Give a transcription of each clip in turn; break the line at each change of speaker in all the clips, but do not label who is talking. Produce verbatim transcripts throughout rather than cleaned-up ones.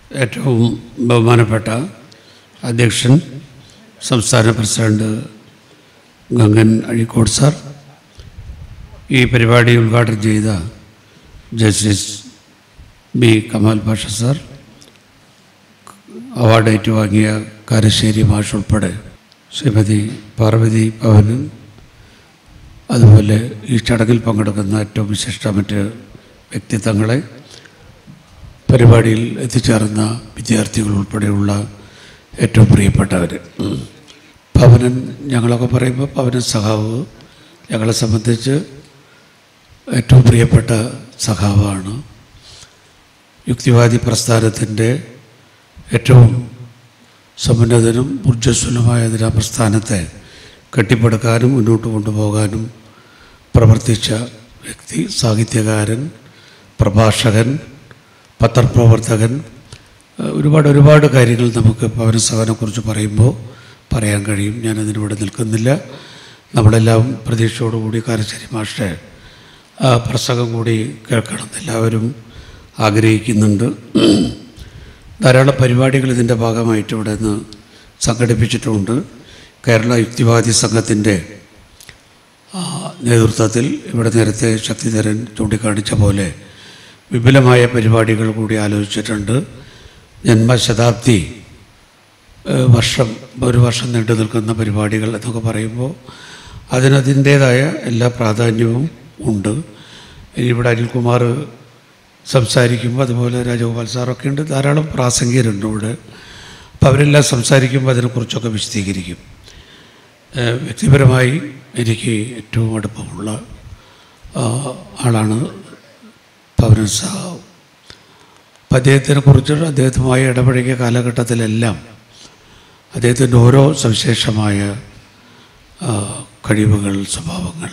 ഏറ്റവും ബഹുമാനപ്പെട്ട അധ്യക്ഷൻ സംസ്ഥാന പ്രസിഡന്റ് ഗംഗൻ അഴീക്കോട് സാർ, ഈ പരിപാടി ഉദ്ഘാടനം ചെയ്ത justice B Kamal Pasha sir, award ഏറ്റുവാങ്ങിയ കാരശ്ശേരി മാഷ് ഉൾപ്പെടെ ശ്രീമതി പാർവതി പവനൻ, അതുപോലെ ഈ ചടങ്ങിൽ പങ്കെടുക്കുന്ന ഏറ്റവും വിശിഷ്ട മറ്റ് വ്യക്തിത്വങ്ങളെ, പരിപാടിയിൽ എത്തിച്ചേർന്ന വിദ്യാർത്ഥികൾ ഉൾപ്പെടെയുള്ള ഏറ്റവും പ്രിയപ്പെട്ടവർ. പവനൻ ഞങ്ങളൊക്കെ പറയുമ്പോൾ പവനൻ സഖാവ് ഞങ്ങളെ സംബന്ധിച്ച് ഏറ്റവും പ്രിയപ്പെട്ട സഖാവാണ്. യുക്തിവാദി പ്രസ്ഥാനത്തിൻ്റെ ഏറ്റവും സമുന്നതനും ഊർജ്ജസ്വലമായ ആ പ്രസ്ഥാനത്തെ കെട്ടിപ്പടുക്കാനും മുന്നോട്ട് കൊണ്ടുപോകാനും പ്രവർത്തിച്ച വ്യക്തി, സാഹിത്യകാരൻ, പ്രഭാഷകൻ, പത്രപ്രവർത്തകൻ, ഒരുപാട് ഒരുപാട് കാര്യങ്ങൾ നമുക്ക് പവന സഖാവിനെക്കുറിച്ച് പറയുമ്പോൾ പറയാൻ കഴിയും. ഞാനതിനിവിടെ നിൽക്കുന്നില്ല. നമ്മളെല്ലാം പ്രതീക്ഷയോടുകൂടി കാരശ്ശേരി മാഷെ പ്രസംഗം കൂടി കേൾക്കണമെന്ന് എല്ലാവരും ആഗ്രഹിക്കുന്നുണ്ട്. ധാരാളം പരിപാടികൾ ഇതിൻ്റെ ഭാഗമായിട്ട് ഇവിടെ നിന്ന് സംഘടിപ്പിച്ചിട്ടുമുണ്ട്. കേരള യുക്തിവാദി സംഘത്തിൻ്റെ നേതൃത്വത്തിൽ ഇവിടെ നേരത്തെ ശക്തിധരൻ ചൂണ്ടിക്കാണിച്ച പോലെ വിപുലമായ പരിപാടികൾ കൂടി ആലോചിച്ചിട്ടുണ്ട്. ജന്മശതാബ്ദി വർഷം, ഒരു വർഷം നീണ്ടു നിൽക്കുന്ന പരിപാടികൾ എന്നൊക്കെ പറയുമ്പോൾ അതിനതിൻ്റേതായ എല്ലാ പ്രാധാന്യവും ഉണ്ട്. ഇവിടെ അനിൽകുമാർ സംസാരിക്കുമ്പോൾ, അതുപോലെ രാജഗോപാൽ സാറൊക്കെ ഉണ്ട്, ധാരാളം പ്രാസംഗികരുണ്ട് ഇവിടെ. അപ്പോൾ അവരെല്ലാം സംസാരിക്കുമ്പോൾ അതിനെക്കുറിച്ചൊക്കെ വിശദീകരിക്കും. വ്യക്തിപരമായി എനിക്ക് ഏറ്റവും അടുപ്പമുള്ള ആളാണ് പവനൻ സഖാവ്. അപ്പം അദ്ദേഹത്തിനെക്കുറിച്ച് അദ്ദേഹവുമായി ഇടപഴകിയ കാലഘട്ടത്തിലെല്ലാം അദ്ദേഹത്തിൻ്റെ ഓരോ സവിശേഷമായ കഴിവുകൾ, സ്വഭാവങ്ങൾ,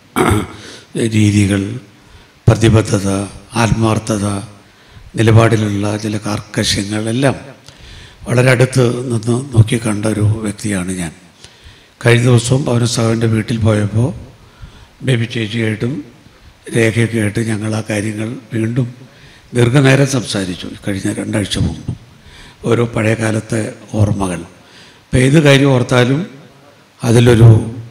രീതികൾ, പ്രതിബദ്ധത, ആത്മാർത്ഥത, നിലപാടിലുള്ള ചില കാർക്കശ്യങ്ങളെല്ലാം വളരെ അടുത്ത് നിന്ന് നോക്കിക്കണ്ട ഒരു വ്യക്തിയാണ് ഞാൻ. കഴിഞ്ഞ ദിവസവും പവന സഖാവിൻ്റെ വീട്ടിൽ പോയപ്പോൾ ബേബി ചേച്ചിയായിട്ടും രേഖയൊക്കെ ആയിട്ട് ഞങ്ങൾ ആ കാര്യങ്ങൾ വീണ്ടും ദീർഘനേരം സംസാരിച്ചു. കഴിഞ്ഞ രണ്ടാഴ്ച മുമ്പ് ഓരോ പഴയ കാലത്തെ ഓർമ്മകൾ. അപ്പോൾ ഏത് കാര്യം ഓർത്താലും അതിലൊരു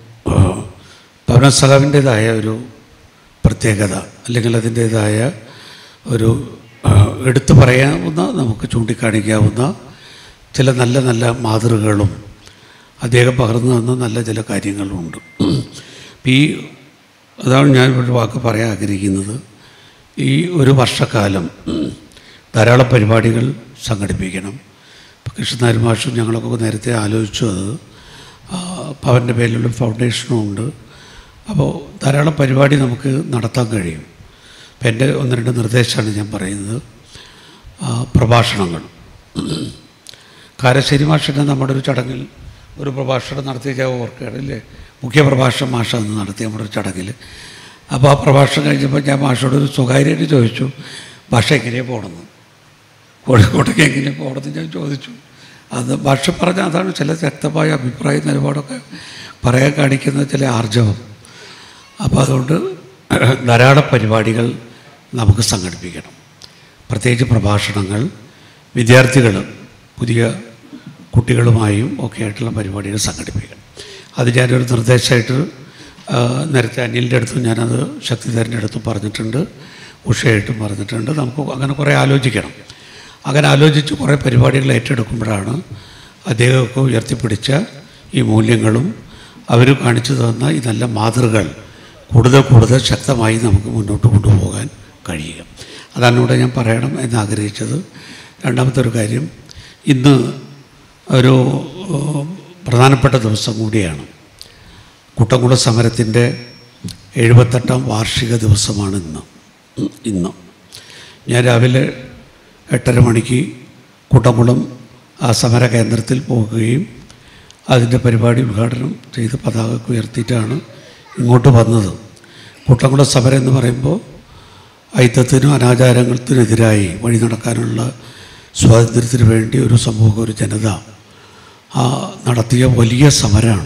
പവന സഖാവിൻ്റേതായ ഒരു പ്രത്യേകത, അല്ലെങ്കിൽ അതിൻ്റേതായ ഒരു എടുത്തു പറയാവുന്ന, നമുക്ക് ചൂണ്ടിക്കാണിക്കാവുന്ന ചില നല്ല നല്ല മാതൃകകളും അദ്ദേഹം പകർന്നു തന്ന നല്ല ചില കാര്യങ്ങളുമുണ്ട്. ഈ അതാണ് ഞാൻ ഒരു വാക്ക് പറയാൻ ആഗ്രഹിക്കുന്നത്. ഈ ഒരു വർഷക്കാലം ധാരാളം പരിപാടികൾ സംഘടിപ്പിക്കണം. ഇപ്പോൾ കൃഷ്ണനായർ മാഷും ഞങ്ങളൊക്കെ നേരത്തെ ആലോചിച്ചു. അത് പവൻ്റെ പേരിലുള്ള ഫൗണ്ടേഷനും ഉണ്ട്. അപ്പോൾ ധാരാളം പരിപാടി നമുക്ക് നടത്താൻ കഴിയും. അപ്പം എൻ്റെ ഒന്ന് രണ്ട് നിർദ്ദേശമാണ് ഞാൻ പറയുന്നത്. പ്രഭാഷണങ്ങൾ. കാരശ്ശേരി മാഷിൻ്റെ നമ്മുടെ ഒരു ചടങ്ങിൽ ഒരു പ്രഭാഷണം നടത്തിയ ഞാൻ ഓർക്കുകയാണ് അല്ലേ, മുഖ്യ പ്രഭാഷണം മാഷ അന്ന് നടത്തിയ നമ്മുടെ ഒരു ചടങ്ങിൽ. അപ്പോൾ ആ പ്രഭാഷണം കഴിഞ്ഞപ്പോൾ ഞാൻ മാഷോട് ഒരു സ്വകാര്യമായിട്ട് ചോദിച്ചു, ഭാഷ എങ്ങനെയാണ് പോകണമെന്ന്, കോഴിക്കോട്ടേക്ക് എങ്ങനെയാണ് പോകണമെന്ന് ഞാൻ ചോദിച്ചു. അത് ഭാഷ പറഞ്ഞ അതാണ് ചില ശക്തമായ അഭിപ്രായ നിലപാടൊക്കെ പറയാൻ കാണിക്കുന്ന ചില ആർജവം. അപ്പോൾ അതുകൊണ്ട് ധാരാളം പരിപാടികൾ നമുക്ക് സംഘടിപ്പിക്കണം. പ്രത്യേകിച്ച് പ്രഭാഷണങ്ങൾ, വിദ്യാർത്ഥികൾ പുതിയ കുട്ടികളുമായും ഒക്കെ ആയിട്ടുള്ള പരിപാടികൾ സംഘടിപ്പിക്കണം. അത് ഞാനൊരു നിർദ്ദേശമായിട്ട് നേരത്തെ അനിലിൻ്റെ അടുത്തും ഞാനത് ശക്തിധരൻ്റെ അടുത്തും പറഞ്ഞിട്ടുണ്ട്, ഉഷയായിട്ടും പറഞ്ഞിട്ടുണ്ട്. നമുക്ക് അങ്ങനെ കുറേ ആലോചിക്കണം. അങ്ങനെ ആലോചിച്ച് കുറേ പരിപാടികൾ ഏറ്റെടുക്കുമ്പോഴാണ് അദ്ദേഹമൊക്കെ ഉയർത്തിപ്പിടിച്ച ഈ മൂല്യങ്ങളും അവർ കാണിച്ചു തന്ന ഈ നല്ല മാതൃകകൾ കൂടുതൽ കൂടുതൽ ശക്തമായി നമുക്ക് മുന്നോട്ട് കൊണ്ടുപോകാൻ കഴിയുക. അതാണ് ഇവിടെ ഞാൻ പറയണം എന്നാഗ്രഹിച്ചത്. രണ്ടാമത്തെ ഒരു കാര്യം, ഇന്ന് ഒരു പ്രധാനപ്പെട്ട ദിവസം കൂടിയാണ്. കുട്ടംകുളം സമരത്തിൻ്റെ എഴുപത്തെട്ടാം വാർഷിക ദിവസമാണ് ഇന്ന്. ഇന്ന് ഞാൻ രാവിലെ എട്ടര മണിക്ക് കുട്ടംകുളം ആ സമര കേന്ദ്രത്തിൽ പോകുകയും അതിൻ്റെ പരിപാടി ഉദ്ഘാടനം ചെയ്ത് പതാക ഉയർത്തിയിട്ടാണ് ഇങ്ങോട്ട് വന്നത്. കുട്ടംകുളം സമരം എന്ന് പറയുമ്പോൾ ഐത്തത്തിനും അനാചാരങ്ങൾത്തിനെതിരായി വഴി നടക്കാനുള്ള സ്വാതന്ത്ര്യത്തിന് വേണ്ടി ഒരു സമൂഹം, ഒരു ജനത നടത്തിയ വലിയ സമരമാണ്.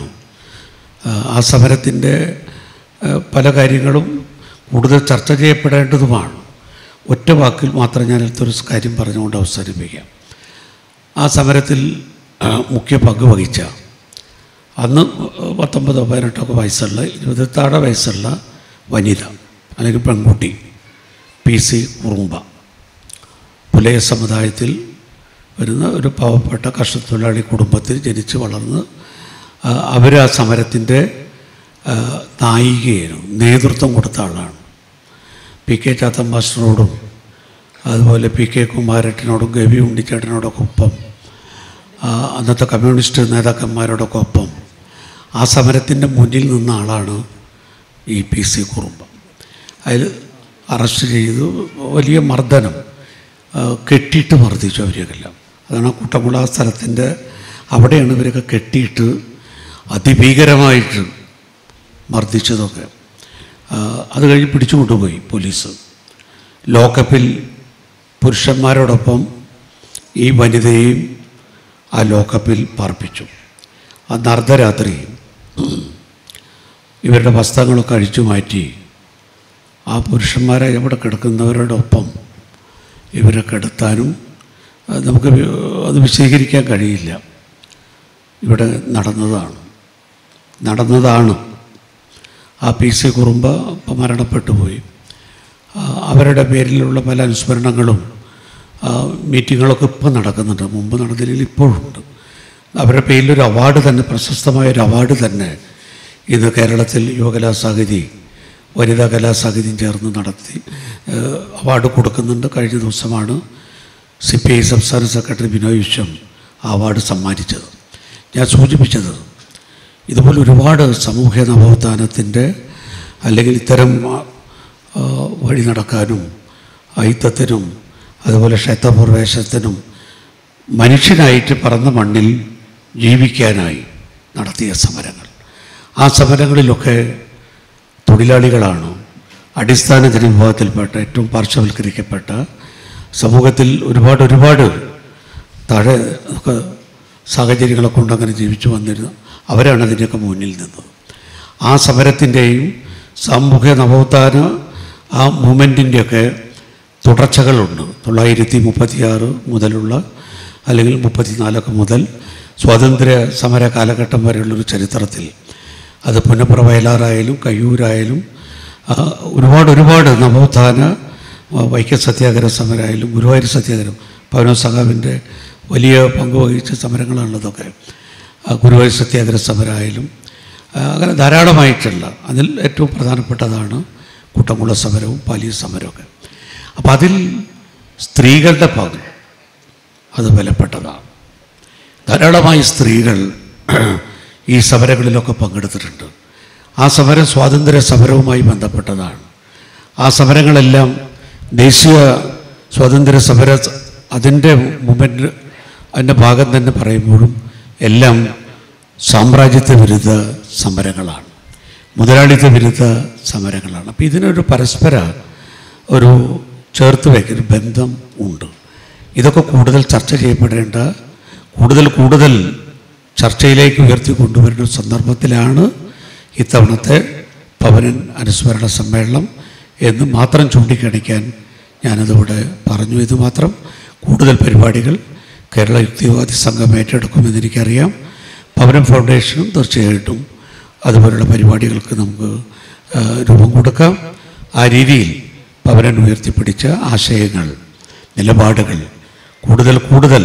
ആ സമരത്തിൻ്റെ പല കാര്യങ്ങളും കൂടുതൽ ചർച്ച ചെയ്യപ്പെടേണ്ടതുമാണ്. ഒറ്റ വാക്കിൽ മാത്രം ഞാൻ അടുത്തൊരു കാര്യം പറഞ്ഞുകൊണ്ട് അവസാനിപ്പിക്കാം. ആ സമരത്തിൽ മുഖ്യ പങ്ക് വഹിച്ച അന്ന് പത്തൊമ്പതോ പതിനെട്ടൊക്കെ വയസ്സുള്ള ഇരുപത്താറ് വയസ്സുള്ള വനിത അല്ലെങ്കിൽ പെൺകുട്ടി പി സി കുറുമ്പ പുലയ സമുദായത്തിൽ വരുന്ന ഒരു പാവപ്പെട്ട കർഷകത്തൊഴിലാളി കുടുംബത്തിൽ ജനിച്ച് വളർന്ന് അവർ ആ സമരത്തിൻ്റെ നായികയായിരുന്നു, നേതൃത്വം കൊടുത്ത ആളാണ്. പി കെ ചാത്തൻ മാസ്റ്ററോടും അതുപോലെ പി കെ കുമാരേട്ടനോടും ഗവി ഉണ്ണിച്ചേട്ടനോടൊക്കെ ഒപ്പം അന്നത്തെ കമ്മ്യൂണിസ്റ്റ് നേതാക്കന്മാരോടൊക്കെ ഒപ്പം ആ സമരത്തിൻ്റെ മുന്നിൽ നിന്ന ആളാണ് ഈ പി സി കുറുമ്പ. അതിൽ അറസ്റ്റ് ചെയ്തു, വലിയ മർദ്ദനം, കെട്ടിയിട്ട് മർദ്ദിച്ചു അവരെല്ലാം. അതാണ് കുട്ടമ്പുഴ സ്ഥലത്തിൻ്റെ അവിടെയാണ് ഇവരൊക്കെ കെട്ടിയിട്ട് അതിഭീകരമായിട്ട് മർദ്ദിച്ചതൊക്കെ. അത് കഴിഞ്ഞ് പിടിച്ചു കൊണ്ടുപോയി പോലീസ്. ലോക്കപ്പിൽ പുരുഷന്മാരോടൊപ്പം ഈ വനിതയെയും ആ ലോക്കപ്പിൽ പാർപ്പിച്ചു. അന്ന് അർദ്ധരാത്രി ഇവരുടെ വസ്ത്രങ്ങളൊക്കെ അഴിച്ചു മാറ്റി ആ പുരുഷന്മാരെ ഇവിടെ കിടക്കുന്നവരോടൊപ്പം ഇവരെ കിടത്താനും നമുക്ക് അത് വിശദീകരിക്കാൻ കഴിയില്ല. ഇവിടെ നടന്നതാണ് നടന്നതാണ് ആ പി സി കുറുമ്പ ഇപ്പം മരണപ്പെട്ടു പോയി. അവരുടെ പേരിലുള്ള പല അനുസ്മരണങ്ങളും മീറ്റിങ്ങുകളൊക്കെ ഇപ്പം നടക്കുന്നുണ്ട്, മുമ്പ് നടന്നില്ലെങ്കിൽ ഇപ്പോഴുണ്ട്. അവരുടെ പേരിലൊരു അവാർഡ് തന്നെ, പ്രശസ്തമായൊരു അവാർഡ് തന്നെ ഇന്ന് കേരളത്തിൽ യുവകലാസാഹിതി വനിതാ കലാസാഹിതിയും ചേർന്ന് നടത്തി അവാർഡ് കൊടുക്കുന്നുണ്ട്. കഴിഞ്ഞ ദിവസമാണ് സി പി ഐ സംസ്ഥാന സെക്രട്ടറി ബിനോയ് വിശ്വം ആ അവാർഡ് സമ്മാനിച്ചത്. ഞാൻ സൂചിപ്പിച്ചത് ഇതുപോലെ ഒരുപാട് സാമൂഹ്യ നവോത്ഥാനത്തിൻ്റെ അല്ലെങ്കിൽ ഇത്തരം വഴി നടക്കാനും ഐത്തത്തിനും അതുപോലെ ക്ഷേത്രപ്രവേശത്തിനും മനുഷ്യനായിട്ട് പറന്ന മണ്ണിൽ ജീവിക്കാനായി നടത്തിയ സമരങ്ങൾ. ആ സമരങ്ങളിലൊക്കെ തൊഴിലാളികളാണ് അടിസ്ഥാന ജനവിഭാഗത്തിൽപ്പെട്ട ഏറ്റവും പാർശ്വവൽക്കരിക്കപ്പെട്ട സമൂഹത്തിൽ ഒരുപാട് ഒരുപാട് താഴെ ഒക്കെ സാഹചര്യങ്ങളൊക്കെ കൊണ്ട് അങ്ങനെ ജീവിച്ചു വന്നിരുന്നു. അവരാണ് അതിൻ്റെയൊക്കെ മുന്നിൽ നിന്നത്. ആ സമരത്തിൻ്റെയും സാമൂഹ്യ നവോത്ഥാന ആ മൂവ്മെൻറ്റിൻ്റെയൊക്കെ തുടർച്ചകളുണ്ട്. തൊള്ളായിരത്തി മുപ്പത്തിയാറ് മുതലുള്ള അല്ലെങ്കിൽ മുപ്പത്തിനാലൊക്കെ മുതൽ സ്വാതന്ത്ര്യ സമര കാലഘട്ടം വരെയുള്ളൊരു ചരിത്രത്തിൽ അത് പുന്നപ്ര വയലാറായാലും കയ്യൂരായാലും ഒരുപാട് ഒരുപാട് നവോത്ഥാന വൈക്കം സത്യാഗ്രഹ സമരമായാലും ഗുരുവായൂർ സത്യാഗ്രഹം പവനോ സഖാവിൻ്റെ വലിയ പങ്ക് വഹിച്ച സമരങ്ങളാണുള്ളതൊക്കെ. ഗുരുവായൂർ സത്യാഗ്രഹ സമരമായാലും അങ്ങനെ ധാരാളമായിട്ടുള്ള അതിൽ ഏറ്റവും പ്രധാനപ്പെട്ടതാണ് കുട്ടമ്പുഴ സമരവും പാലിയ സമരമൊക്കെ. അപ്പം അതിൽ സ്ത്രീകളുടെ പങ്ക് അത് വിലപ്പെട്ടതാണ്. ധാരാളമായി സ്ത്രീകൾ ഈ സമരങ്ങളിലൊക്കെ പങ്കെടുത്തിട്ടുണ്ട്. ആ സമരം സ്വാതന്ത്ര്യ സമരവുമായി ബന്ധപ്പെട്ടതാണ്. ആ സമരങ്ങളെല്ലാം ദേശീയ സ്വാതന്ത്ര്യ സമര അതിൻ്റെ മൂവ്മെൻറ്റ് അതിൻ്റെ ഭാഗം തന്നെ പറയുമ്പോഴും എല്ലാം സാമ്രാജ്യത്വ വിരുദ്ധ സമരങ്ങളാണ്, മുതലാളിത്ത വിരുദ്ധ സമരങ്ങളാണ്. അപ്പോൾ ഇതിനൊരു പരസ്പര ഒരു ചേർത്ത് വയ്ക്കൊരു ബന്ധം ഉണ്ട്. ഇതൊക്കെ കൂടുതൽ ചർച്ച ചെയ്യപ്പെടേണ്ട, കൂടുതൽ കൂടുതൽ ചർച്ചയിലേക്ക് ഉയർത്തി കൊണ്ടുവരുന്ന സന്ദർഭത്തിലാണ് ഇത്തവണത്തെ പവനൻ അനുസ്മരണ സമ്മേളനം എന്ന് മാത്രം ചൂണ്ടിക്കാണിക്കാൻ ഞാനതിവിടെ പറഞ്ഞു. ഇത് മാത്രം കൂടുതൽ പരിപാടികൾ കേരള യുക്തിവാദി സംഘം ഏറ്റെടുക്കുമെന്ന് എനിക്കറിയാം. പവനൻ ഫൗണ്ടേഷനും തീർച്ചയായിട്ടും അതുപോലുള്ള പരിപാടികൾക്ക് നമുക്ക് രൂപം കൊടുക്കാം. ആ രീതിയിൽ പവനൻ ഉയർത്തിപ്പിടിച്ച ആശയങ്ങൾ, നിലപാടുകൾ കൂടുതൽ കൂടുതൽ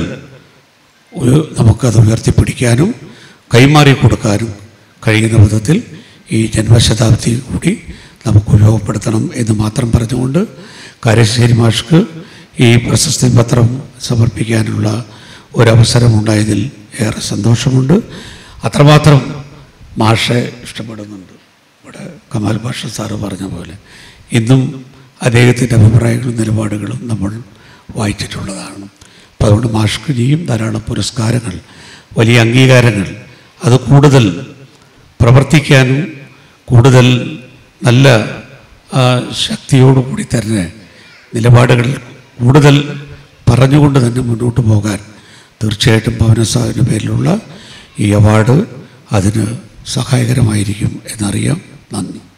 നമുക്കത് ഉയർത്തിപ്പിടിക്കാനും കൈമാറി കൊടുക്കാനും കഴിയുന്ന വിധത്തിൽ ഈ ജന്മശതാബ്ദി കൂടി നമുക്ക് ഉപയോഗപ്പെടുത്തണം എന്ന് മാത്രം പറഞ്ഞുകൊണ്ട് കാരശ്ശേരി മാഷ്ക്ക് ഈ പ്രശസ്തി പത്രം സമർപ്പിക്കാനുള്ള ഒരവസരമുണ്ടായതിൽ ഏറെ സന്തോഷമുണ്ട്. അത്രമാത്രം മാഷെ ഇഷ്ടപ്പെടുന്നുണ്ട്. ഇവിടെ കമാൽ ഭാഷ സാറ് പറഞ്ഞ പോലെ ഇന്നും അദ്ദേഹത്തിൻ്റെ അഭിപ്രായങ്ങളും നിലപാടുകളും നമ്മൾ വായിച്ചിട്ടുള്ളതാണ്. അപ്പോൾ അതുകൊണ്ട് മാഷ്ക്ക് ഇനിയും ധാരാളം പുരസ്കാരങ്ങൾ, വലിയ അംഗീകാരങ്ങൾ, അത് കൂടുതൽ പ്രവർത്തിക്കാനും കൂടുതൽ നല്ല ശക്തിയോടുകൂടി തന്നെ നിലപാടുകൾ കൂടുതൽ പറഞ്ഞുകൊണ്ട് തന്നെ മുന്നോട്ട് പോകാൻ തീർച്ചയായിട്ടും പവനസാഹിബിൻ്റെ പേരിലുള്ള ഈ അവാർഡ് അതിന് സഹായകരമായിരിക്കും എന്നറിയാം. നന്ദി.